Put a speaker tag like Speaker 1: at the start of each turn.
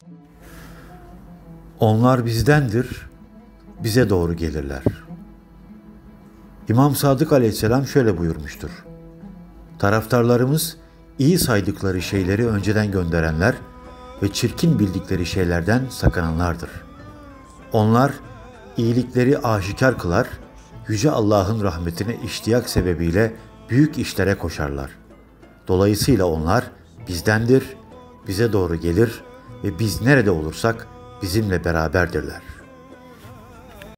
Speaker 1: Onlar bizdendir, bize doğru gelirler. İmam Sadık Aleyhisselam şöyle buyurmuştur: taraftarlarımız iyi saydıkları şeyleri önceden gönderenler ve çirkin bildikleri şeylerden sakınanlardır. Onlar iyilikleri aşikar kılar, Yüce Allah'ın rahmetine iştiyak sebebiyle büyük işlere koşarlar. Dolayısıyla onlar bizdendir, bize doğru gelir ve biz nerede olursak bizimle beraberdirler.